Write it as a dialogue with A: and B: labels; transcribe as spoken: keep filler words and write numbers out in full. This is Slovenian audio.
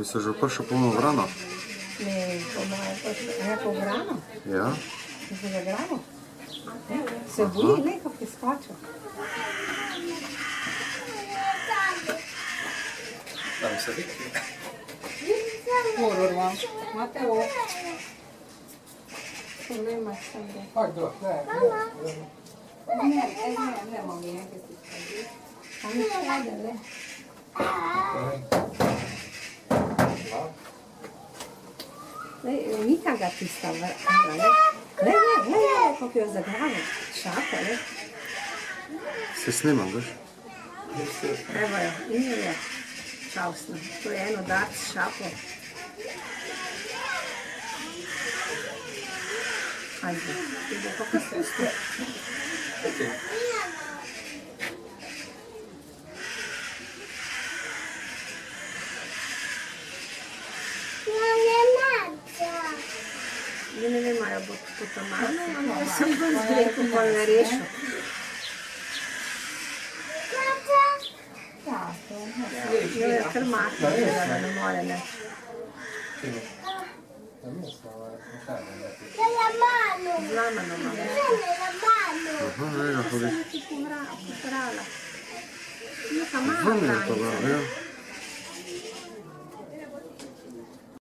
A: Misliš, že prišel polno vrano?
B: Ne, po moje, ne po vrano.
A: Ja.
B: Za gramo. Se boji, ne, kako je skočil.
C: Tam se vidi.
B: Horror van. Mateo. Problémás szemben.
C: Hagyd ott, ne.
B: Nem, ez nem, nem a miénk, ez itt az. Amit kell, le. Le, nikam ga tista vrana, le. Le, le, le, kako jo zagramo. Šapa, le.
A: Se snimam, veš?
B: Evo jo, in jo je. Čausno. To je eno darc s šapo. Ajde, ide kako se usto. Ne, ne vem, ali bo to tamarno, ali sem bolj zgreko pa ne rešil. Jo je kar mahno, da ne more, ne. Zlamano imamo.
A: Aha, ne, ga hodi.
B: Sem ti pobrala. Neka mala
A: Vrni je to,
B: hranica.
A: ja.